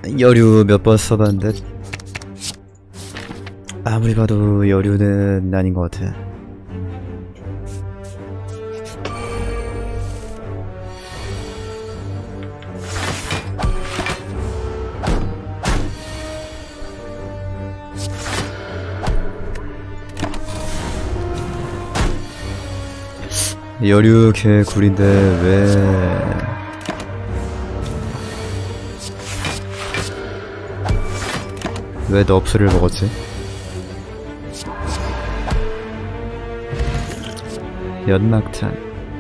여류 몇 번 써봤는데 아무리 봐도 여류는 아닌 것 같아. 여류 개구리인데 왜 너프를 먹었지? 연막탄.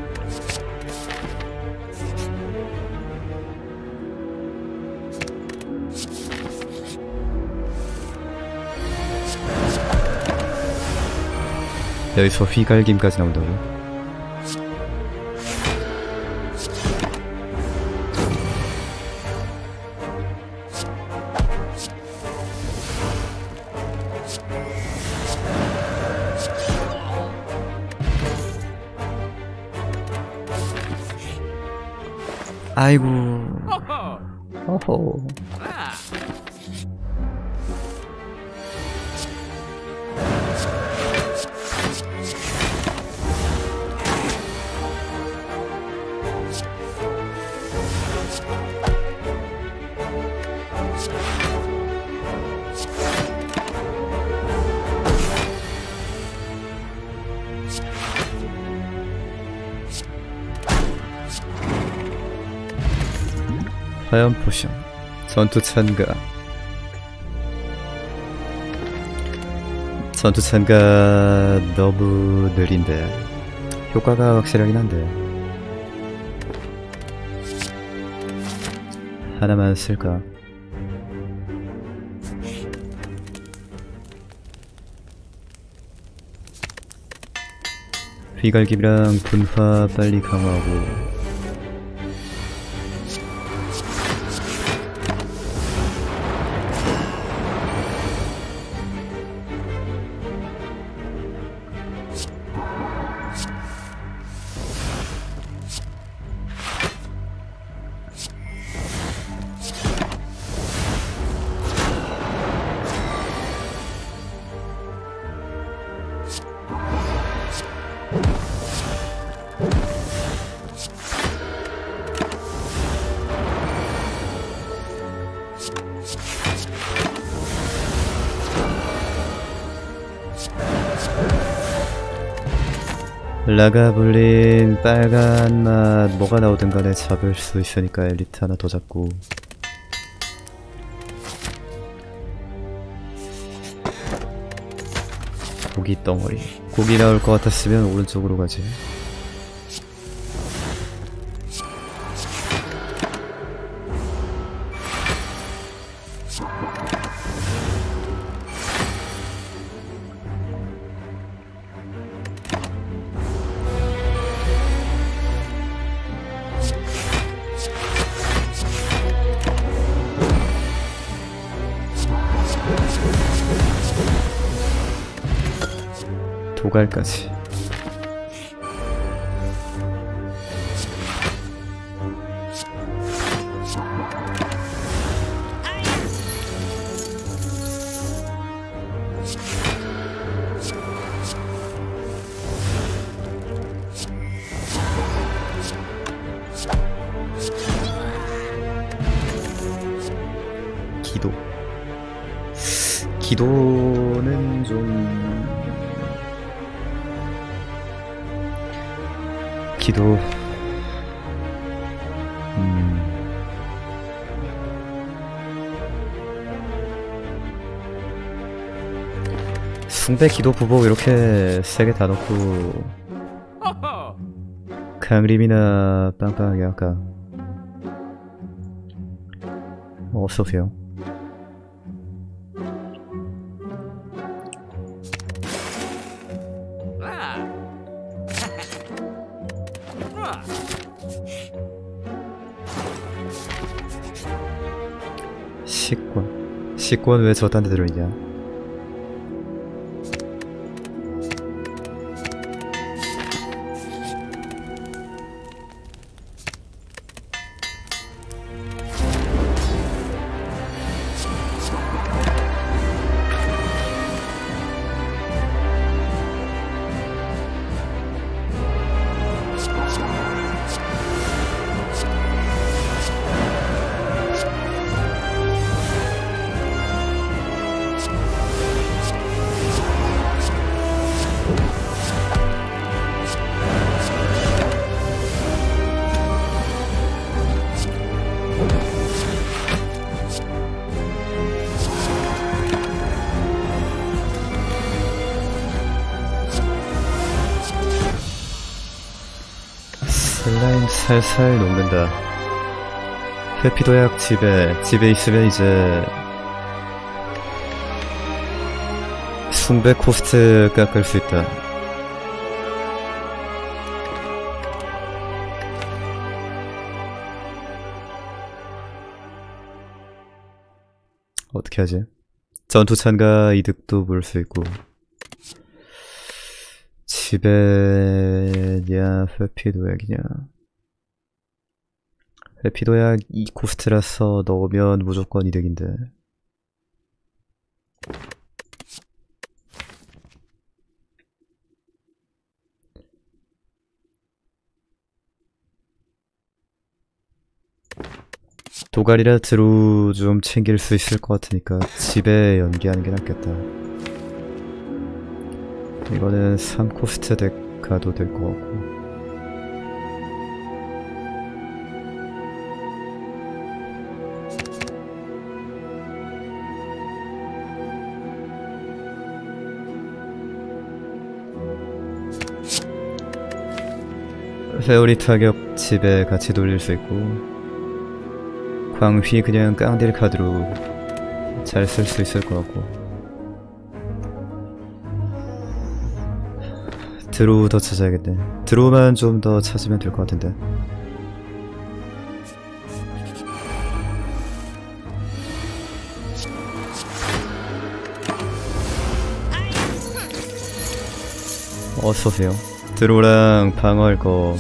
여기서 휘갈김까지 나온다고? 아이고. 어허. 화염 포션, 전투 참가. 전투 참가 너무 느린데 효과가 확실하긴 한데 하나만 쓸까? 휘갈김이랑 분화 빨리 강화하고. 라가블린 빨간 맛 뭐가 나오든 간에 잡을 수 있으니까 엘리트 하나 더 잡고. 고기 덩어리. 고기 나올 것 같았으면 오른쪽으로 가지. 도갈까지. 기도는 좀 기도 숭배 기도 부복 이렇게 세게 다 넣고 강림이나 빵빵하게 할까? 어서오세요. 식권 왜 저딴 데 들어있냐? 살살 녹는다. 회피도약 집에 있으면 이제 숭배 코스트 깎을 수 있다. 어떻게 하지? 전투 참가 이득도 볼 수 있고. 집에냐 회피도약이냐. 회피도약 2코스트라서 넣으면 무조건 이득인데. 도갈이라 드루 좀 챙길 수 있을 것 같으니까 집에 연기하는 게 낫겠다. 이거는 3코스트 덱 가도 될 것 같고. 회오리 타격 집에 같이 돌릴 수 있고, 광휘 그냥 깡딜 카드로 잘 쓸 수 있을 것 같고. 드로우 더 찾아야겠네. 드로우만 좀 더 찾으면 될 것 같은데. 어서오세요. 드로우랑 방어할 거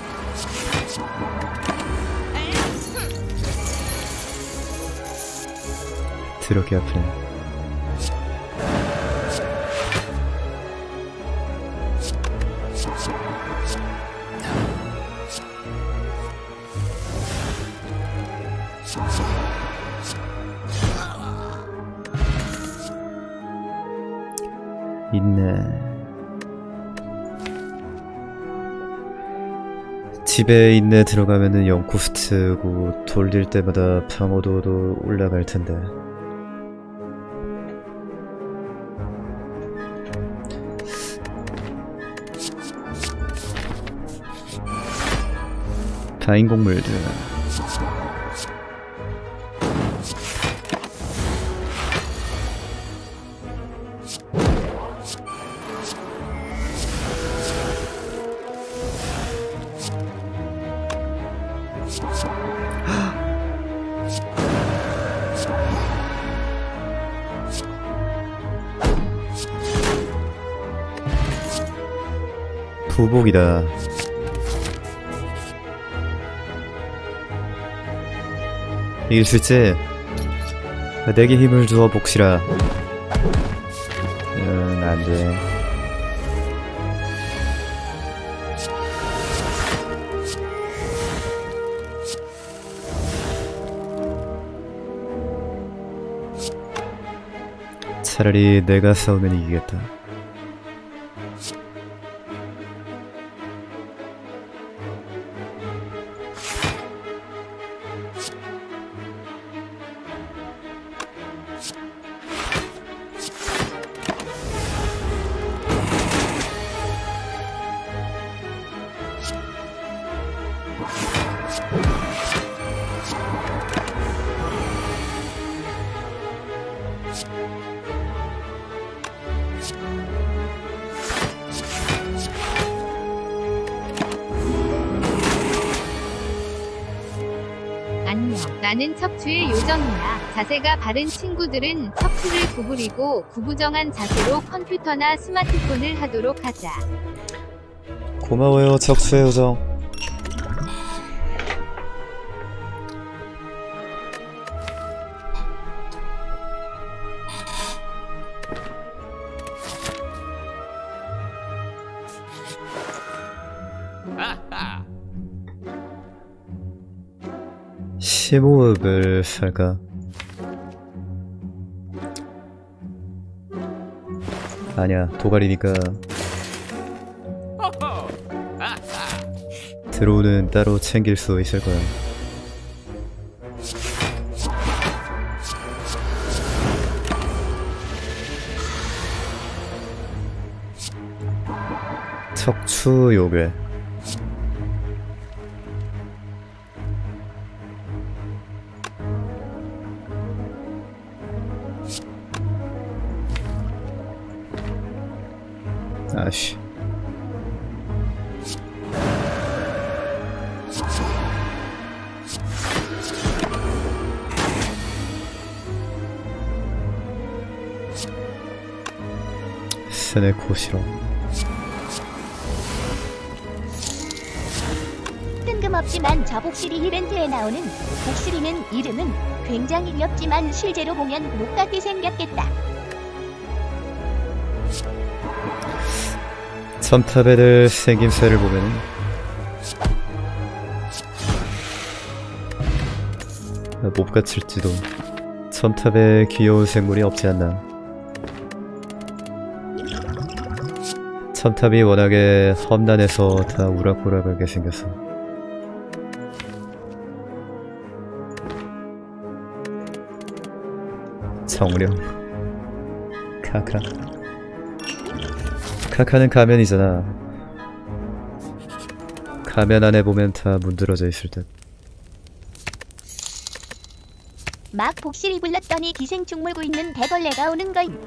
드럽게 아프네. 있네. 집에 있네 들어가면은 0코스트고 돌릴 때마다 방어도도 올라갈 텐데. 다인공물들 부복이다. 이길 수 있지? 내게 힘을 주어 복시라. 안돼. 차라리 내가 싸우면 이기겠다. 안녕. 나는 척추의 요정이야. 자세가 바른 친구들은 척추를 구부리고 구부정한 자세로 컴퓨터나 스마트폰을 하도록 하자. 고마워요, 척수의 요정. 심호흡을 살까? 아니야, 도갈이니까. 드로우는 따로 챙길 수 있을 거야. 척추 요괴. 아씨. 스네코 싫어. 뜬금없지만 저 복실이 이벤트에 나오는 복실이는 이름은 굉장히 귀엽지만 실제로 보면 못같게 생겼겠다. 첨탑 애들 생김새를 보면은 못 갖출지도. 첨탑에 귀여운 생물이 없지 않나. 첨탑이 워낙에 험난해서 다 우락부락하게 생겼어. 정령. 카카. 카카는 가면이잖아. 가면 안에 보면 다 문드러져 있을 듯. 막 복실이 불렀더니 기생충 물고 있는 대벌레가 오는 거임.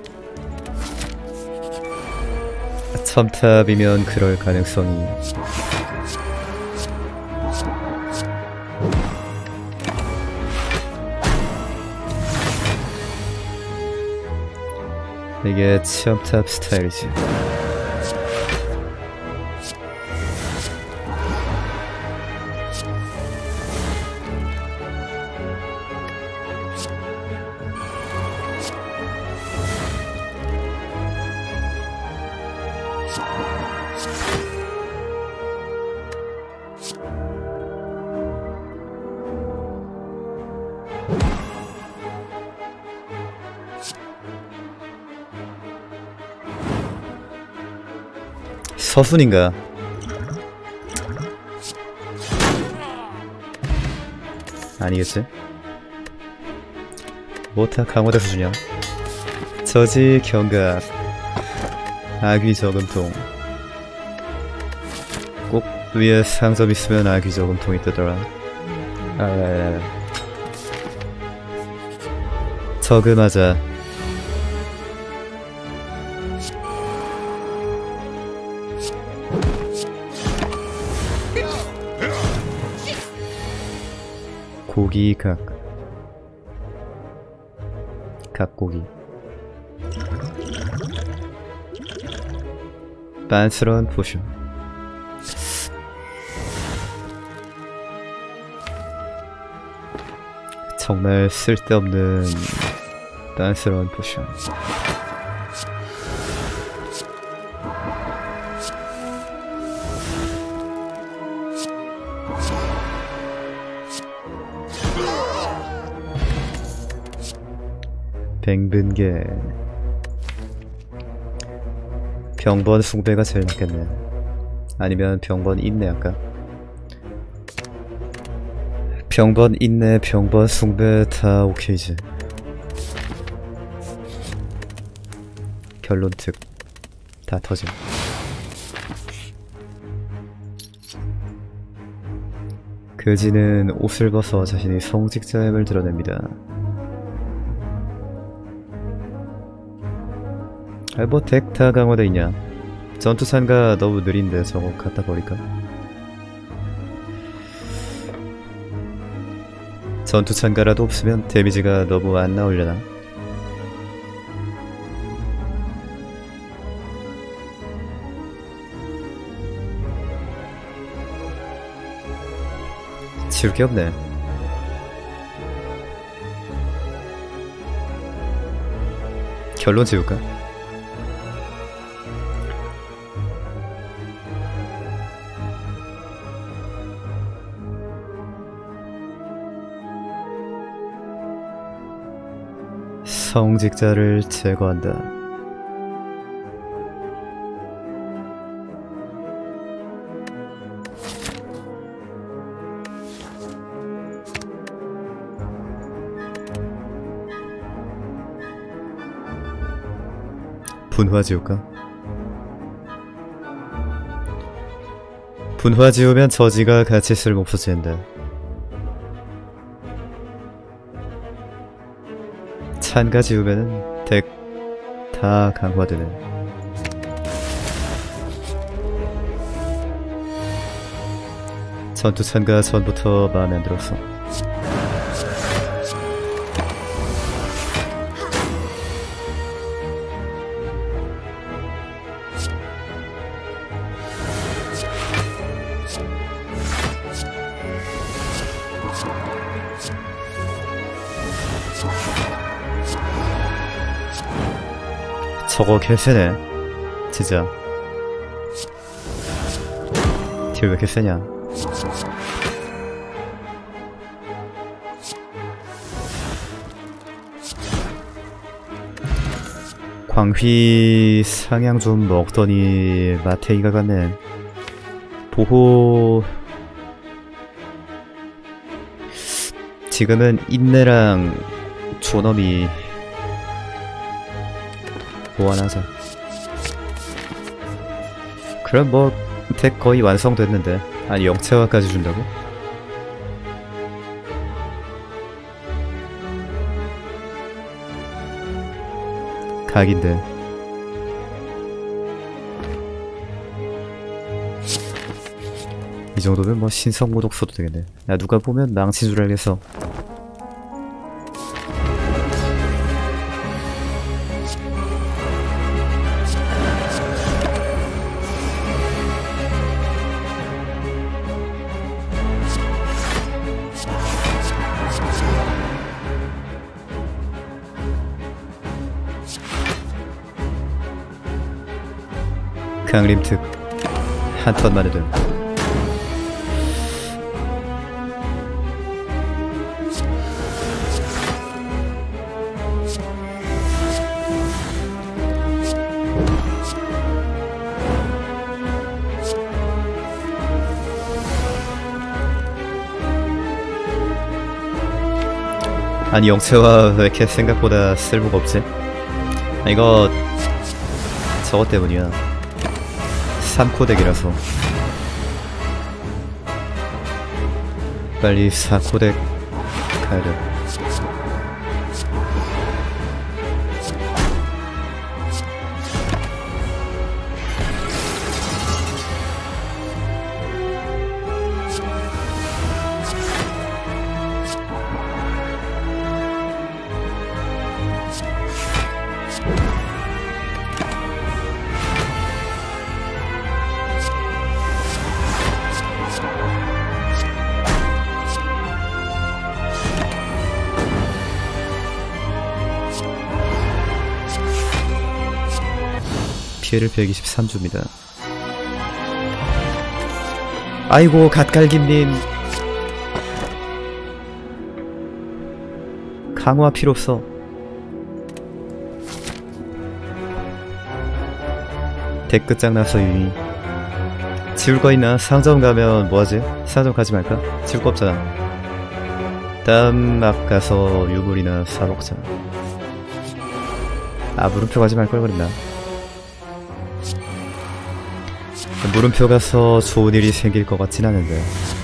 첨탑이면 그럴 가능성이. 이게 첨탑 스타일이지. 서순인가? 아니겠지? 뭐다 강화대 수준이야. 저지 경각. 아귀 저금통. 꼭 위에 상점 있으면 아귀 저금통이 뜨더라. 저금하자. 고기각. 각고기. 빤스러운 포션. 정말 쓸데없는 빤스러운 포션. 뱅근게. 병번 숭배가 제일 낫겠네. 아니면 병번 인내 할까? 병번 인내, 병번 숭배 다 오케이지. 결론 특. 다 터짐. 그지는 옷을 벗어 자신의 성직자임을 드러냅니다. 뭐 덱 다 강화돼 있냐. 전투 참가 너무 느린데 저거 갖다 버릴까? 전투 참가라도 없으면 데미지가 너무 안 나오려나? 지울 게 없네. 결론 지울까? 성직자를 제거한다. 분화 지울까? 분화 지우면 저지가 같이 쓸모없어진다. 찬가 지우면은 덱 다 강화되네. 전투 참가 전부터 마음에 안 들었어. 저거 개세네 진짜. 딜 왜 이렇게 세냐. 광휘 상향 좀 먹더니 마테이가 갔네. 보호 지금은 인내랑 존엄이 보완하자. 그럼 뭐 덱 거의 완성됐는데. 아니 영체화까지 준다고? 각인데. 이 정도면 뭐 신성모독 써도 되겠네. 야 누가 보면 망친 줄 알겠어. 강림특 한 턴만 해도. 아니 영체화 왜 이렇게 생각보다 쓸모가 없지? 아, 이거 저것 때문이야. 3코덱이라서 빨리 4코덱 가야돼. 피해를 123주입니다. 아이고 갓갈김님 강화 필요 없어. 덱 끝장났어 이미. 지울 거 있나? 상점 가면 뭐하지? 상점 가지 말까? 지울 거 없잖아. 다음 막 가서 유물이나 사먹자. 아 물음표 가지 말걸 그랬나? 물음표 가서 좋은 일이 생길 것 같진 않은데.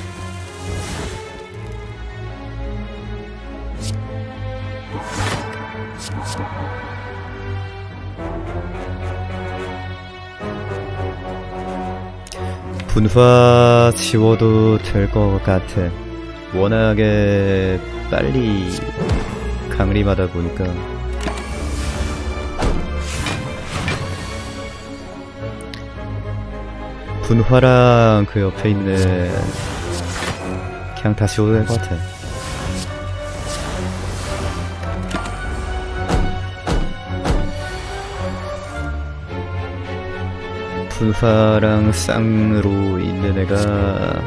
분화 지워도 될 것 같아. 워낙에 빨리 강림하다 보니까. 분화랑 그 옆에 있는 그냥 다 지워도 될 것 같아. 분화랑 쌍으로 있는 애가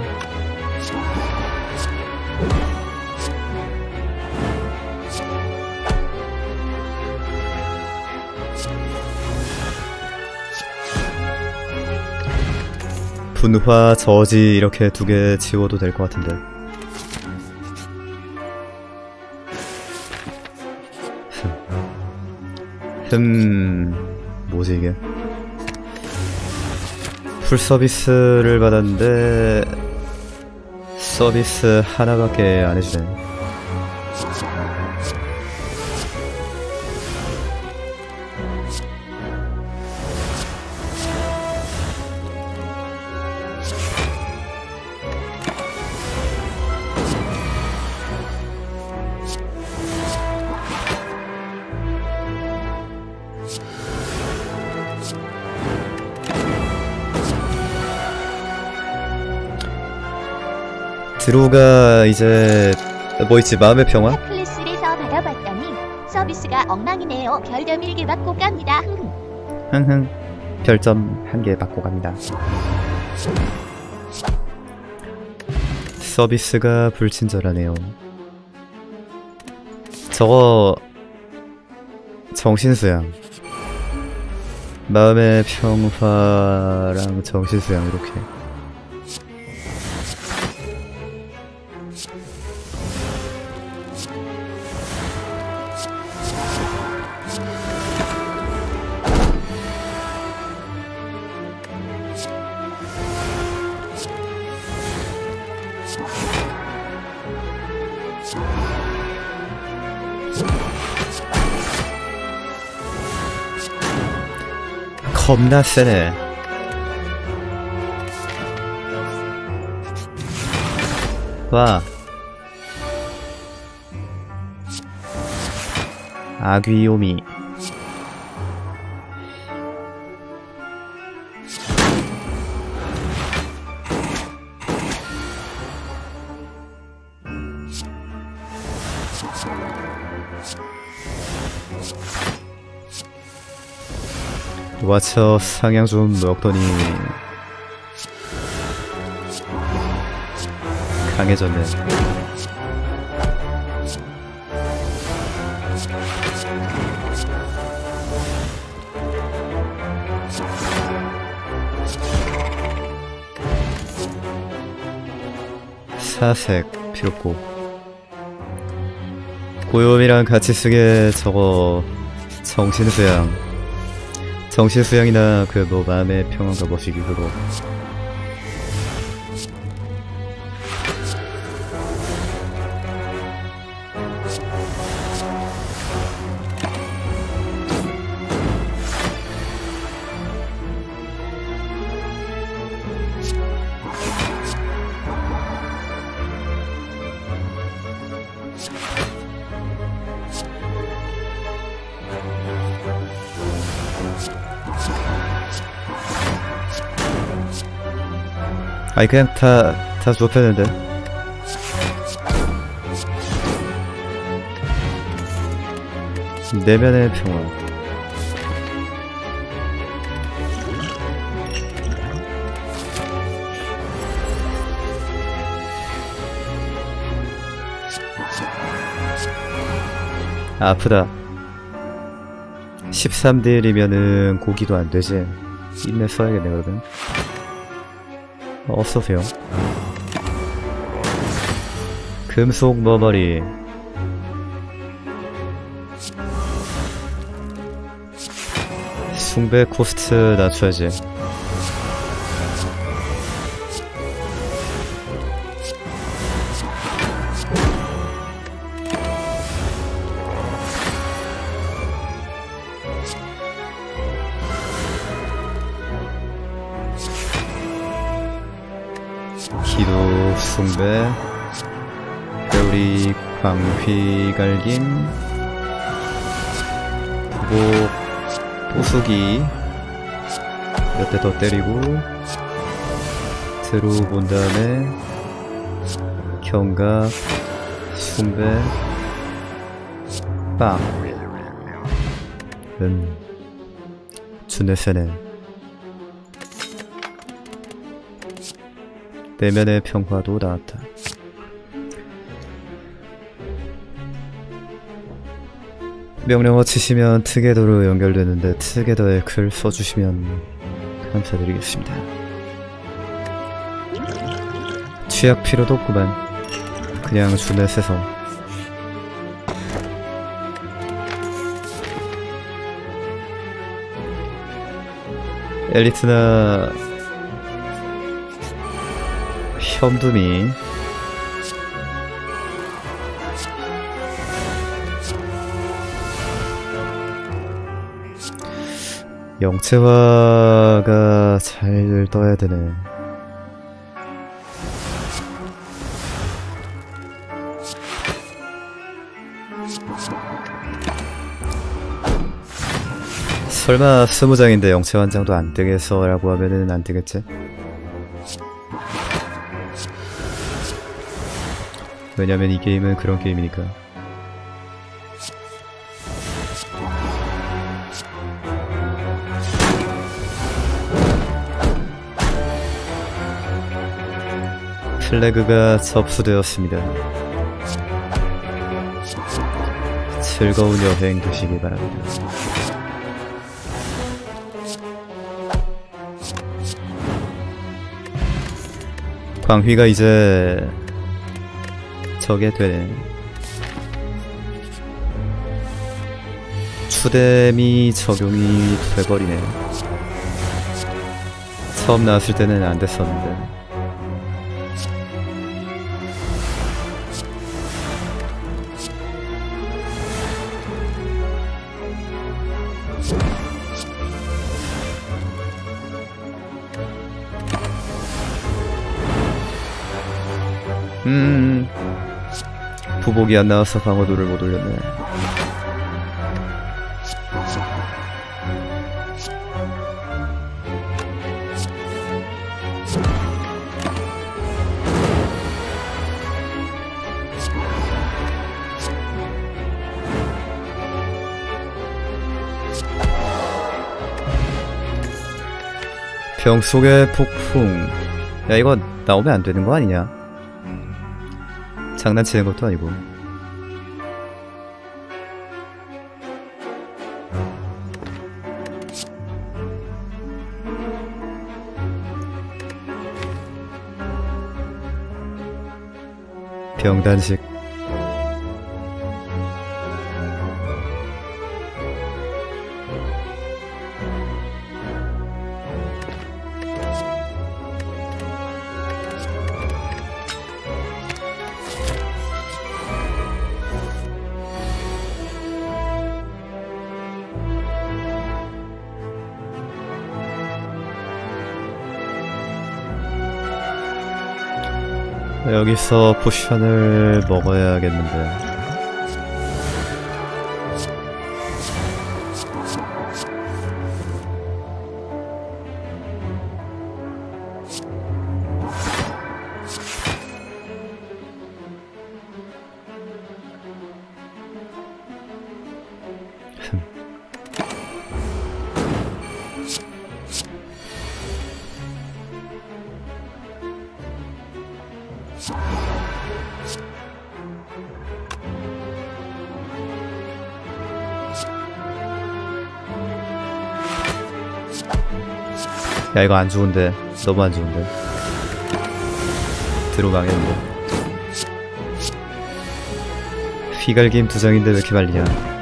분화 저지 이렇게 두 개 지워도 될 것 같은데. 뭐지 이게? 풀 서비스를 받았는데 서비스 하나밖에 안 해주네. 드로가 이제 뭐 있지? 마음의 평화? 클래스에서 받아봤더니 서비스가 엉망이네요. 별점 1개 받고 갑니다. 흥흥. 별점 1개 받고 갑니다. 서비스가 불친절하네요. 저거 정신수양, 마음의 평화랑 정신수양 이렇게. 겁나 세네. 와. 아귀요미. 와쳐 상향 좀 먹더니 강해졌네. 사색 필요 없고 고요미랑 같이 쓰게 저거 정신수양이나 그 뭐 마음의 평안가 뭐시기 그거. 아니 그냥 다 좁혔는데. 내면의 평화. 아프다. 13딜이면은 고기도 안되지. 인내 써야겠네 그러면. 어서오세요. 금속 머머리. 숭배 코스트 낮춰야지. 기도 숭배, 배우리 광휘갈김, 부복 보수기 몇 대 더 때리고 들어본 다음에 경각 숭배 빵. 준내 세네. 내면의 평화도 나왔다. 명령어 치시면 트게더로 연결되는데 트게더에 글 써주시면 감사드리겠습니다. 취약 필요도 없구만. 그냥 주넷에서 엘리트나 현두미 영체화가 잘 떠야 되네. 설마 20장인데 영체화 한 장도 안 되겠어 라고 하면은 안 되겠지? 왜냐면 이 게임은 그런 게임이니까. 플래그가 접수되었습니다. 즐거운 여행 되시기 바랍니다. 광휘가 이제 저게 되네. 추뎀이 적용이 돼버리네. 처음 나왔을 때는 안 됐었는데. 부복이 안 나와서 방어도를 못 올렸네. 병 속의 폭풍. 야, 이거 나오면 안 되는 거 아니냐? 장난치는 것도 아니고. 병단식. 여기서 포션을 먹어야겠는데. 야, 이거 안 좋은데. 너무 안 좋은데. 들어가겠는데. 휘갈김 2장인데 왜 이렇게 말리냐.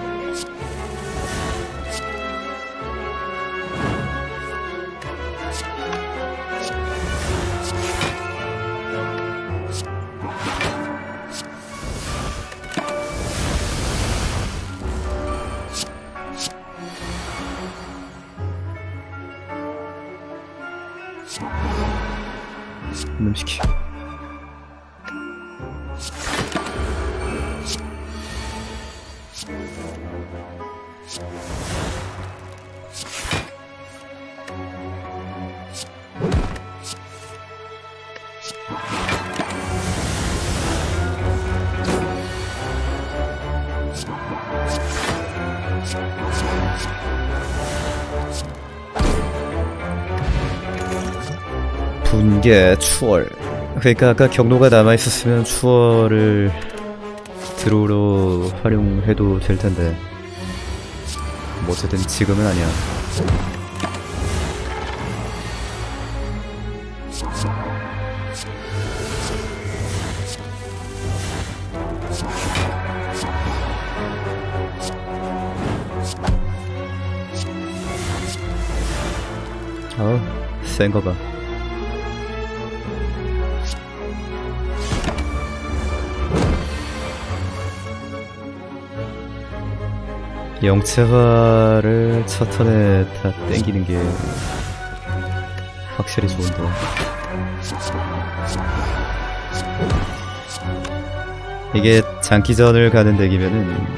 이놈시키. 분계, 추월. 그러니까 아까 경로가 남아있었으면 추월을 드로우로 활용해도 될 텐데. 뭐 어쨌든 지금은 아니야. 센 거 봐. 영체화를 첫 턴에 다 땡기는 게 확실히 좋은데. 이게 장기전을 가는 덱이면은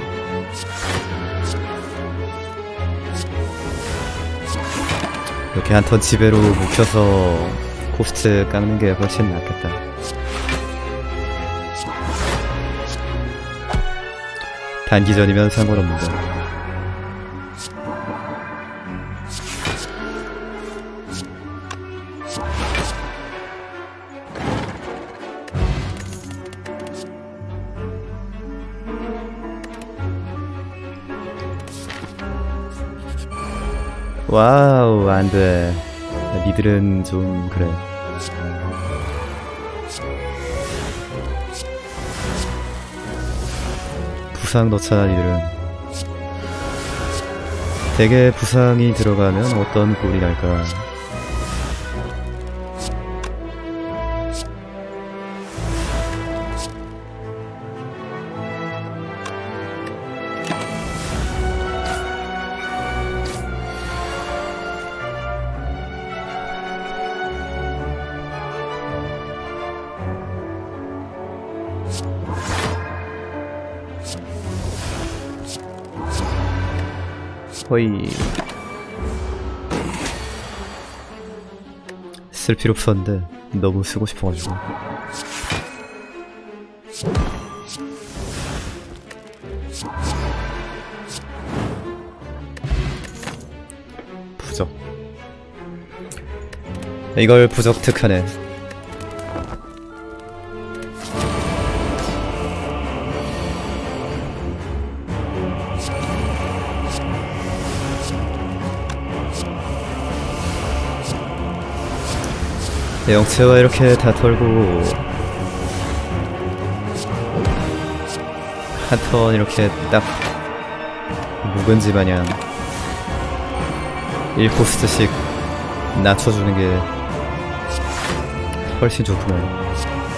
이렇게 한 턴 지배로 묵혀서 코스트 깎는 게 훨씬 낫겠다. 단기전이면 상관없는데. 와우, 안돼. 니들은 좀 그래. 부상 넣잖아. 니들은 되게 부상이 들어가면 어떤 꼴이 날까. 거의 쓸 필요 없었는데 너무 쓰고 싶어가지고. 부적. 이걸 부적 특하네. 영체와 이렇게 다 털고 한 턴 이렇게 딱 묵은지 마냥 1코스트씩 낮춰주는 게 훨씬 좋구만.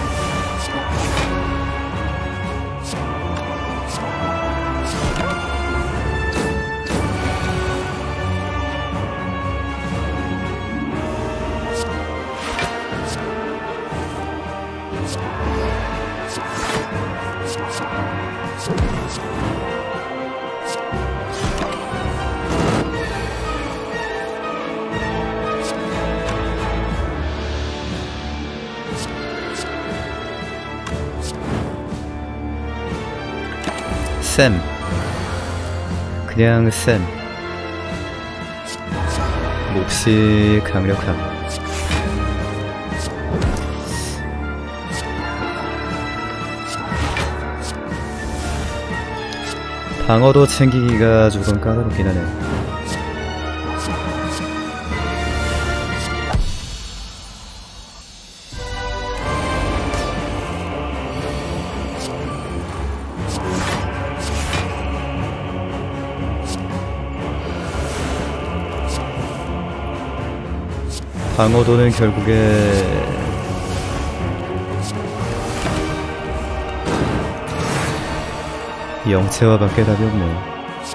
쌤. 그냥 쌤. 몹시 강력함. 방어도 챙기기가 조금 까다롭긴 하네. 방어도는 결국에 영체화밖에 답이 없네.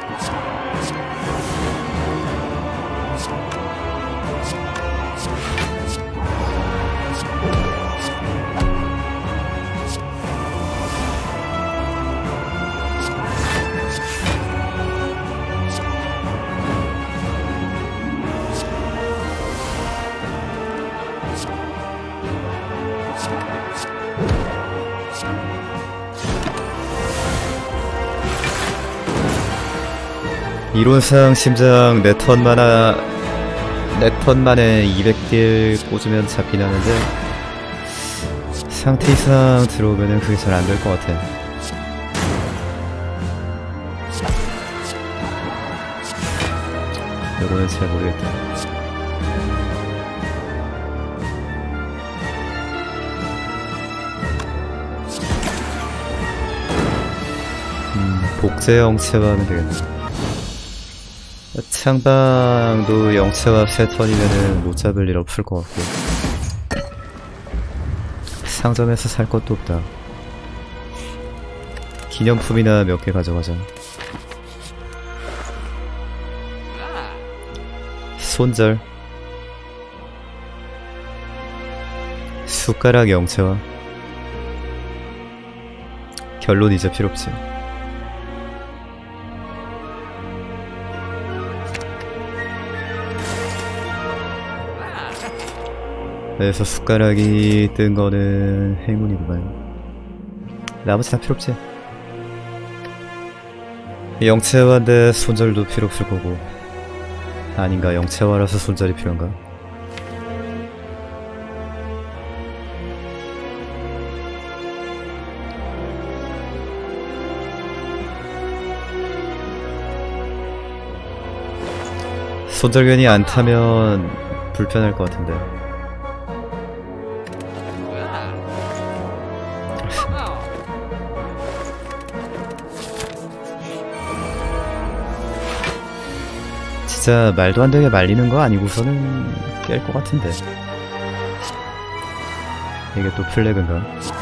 이론상 심장 4턴 만에 200딜 꽂으면 잡긴 하는데 상태 이상 들어오면은 그게 잘 안 될 것 같아. 이거는 잘 모르겠다. 복제 영체화 하면 되겠네. 창방도 영체화 3턴이면은 못 잡을 일 없을 것 같고 상점에서 살 것도 없다. 기념품이나 몇 개 가져가자. 손절 숟가락 영체화. 결론 이제 필요 없지. 그래서 숟가락이 뜬 거는 행운이구만. 나머지 다 필요 없지. 영체화인데 손절도 필요 없을 거고. 아닌가, 영체화라서 손절이 필요한가? 손절견이 안 타면 불편할 것 같은데. 진짜 말도 안 되게 말리는 거 아니고서는 깰 것 같은데. 이게 또 플래그인가?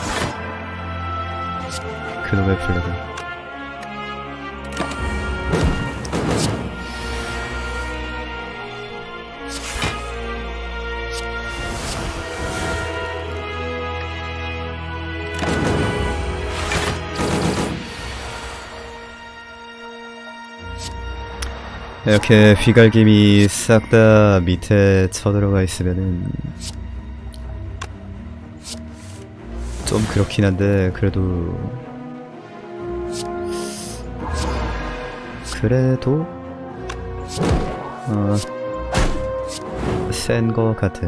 그놈의 플래그. 이렇게 휘갈김이 싹 다 밑에 쳐들어가 있으면은 좀 그렇긴 한데, 그래도 센 거 같아.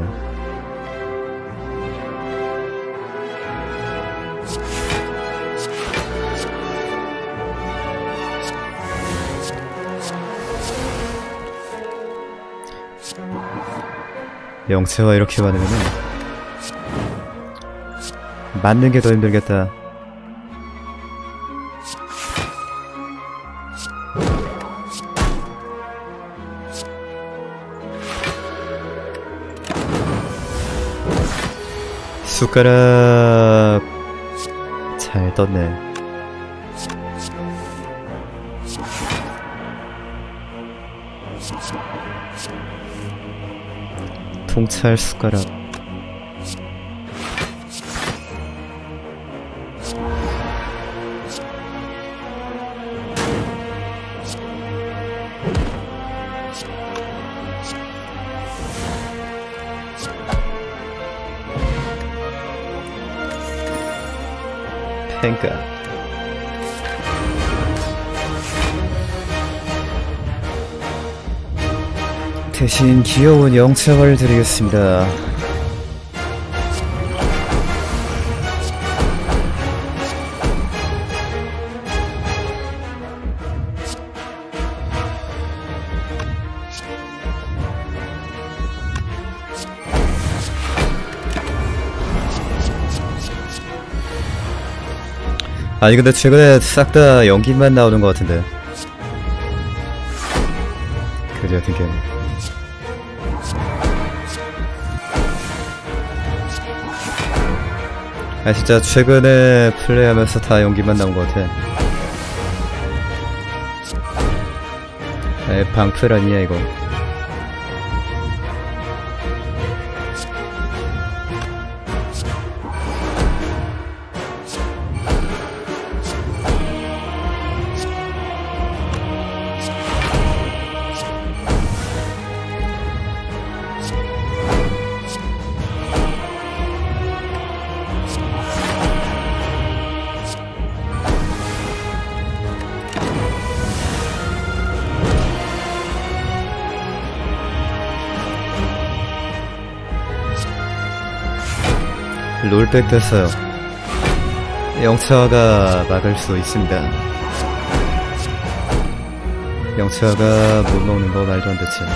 영체화 이렇게 많으면은 맞는 게 더 힘들겠다. 숟가락 잘 떴네. 통찰 숟가락. 팽가. 대신 귀여운 영체화를 드리겠습니다. 아니 근데 최근에 싹 다 연기만 나오는 것 같은데. 그지 같은 게임. 아 진짜 최근에 플레이하면서 다 연기만 나온 것 같아. 에 방풀 아니야 이거. 롤백 됐어요. 영체화가 막을 수 있습니다. 영체화가 못 먹는 거 말도 안 되지.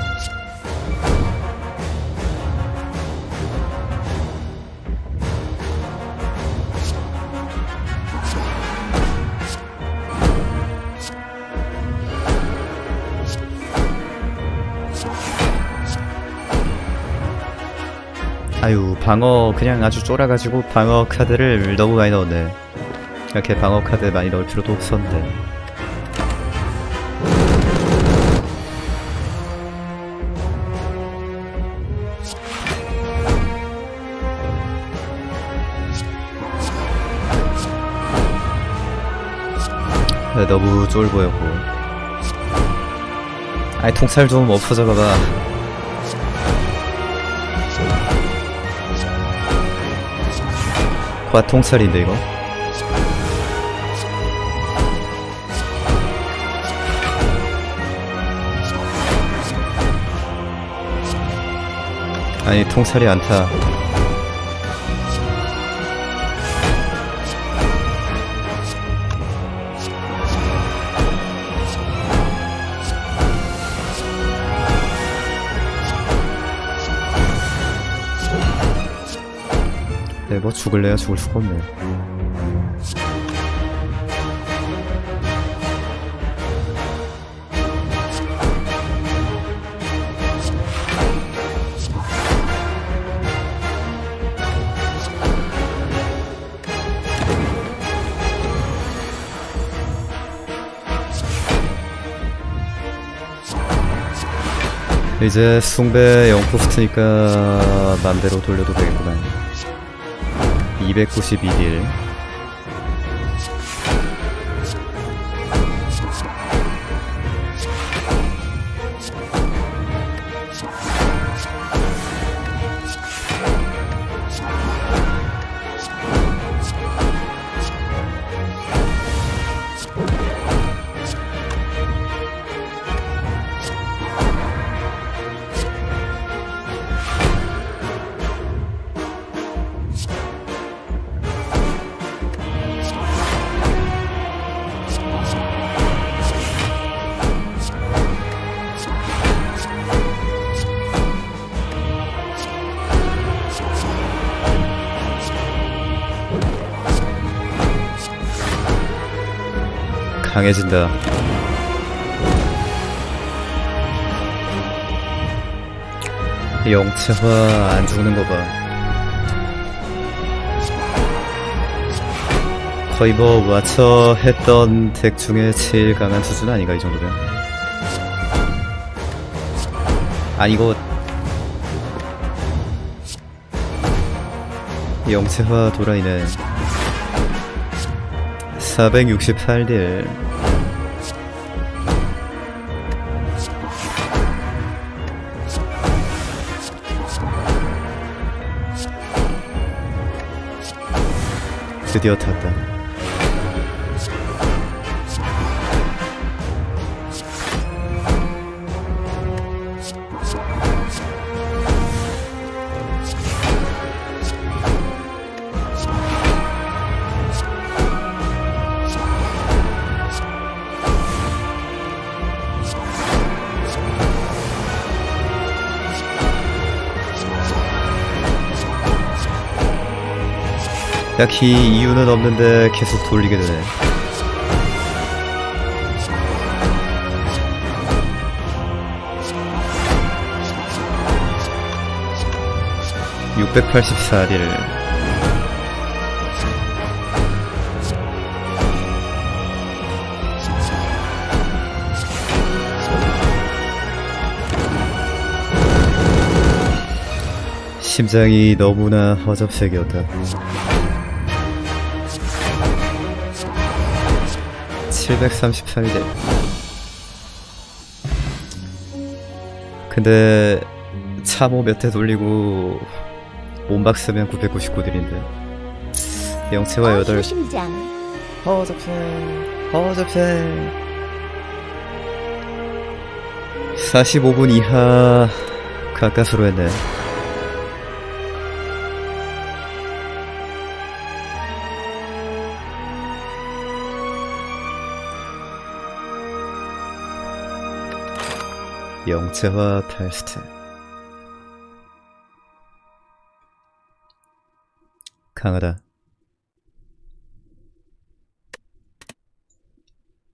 아유 방어 그냥 아주 쫄아가지고 방어 카드를 너무 많이 넣었네. 이렇게 방어 카드 많이 넣을 필요도 없었는데. 네, 너무 쫄 보였고. 아이 통찰 좀 없어져 봐봐. 과통찰인데 이거? 아니 통살이 안타. 네, 뭐 죽을래야 죽을 수가 없네. 이제 숭배 0코스트니까 맘대로 돌려도 되겠구나. 292딜. 강해진다. 영체화 안 죽는 거 봐. 거의 뭐 와처 했던 덱 중에 제일 강한 수준 아닌가 이 정도면. 아니 이거 영체화 도라이네. 468딜. 드디어 탔다. 딱히 이유는 없는데 계속 돌리게 되네. (684딜) 심장이 너무나 허접색이었다. 738대. 근데 참호 몇 대 돌리고 몸박 쓰면 999딜인데 영체와 8. 심장. 허접색 45분 이하 가까스로 했네. 영체화 8스텝. 강하다.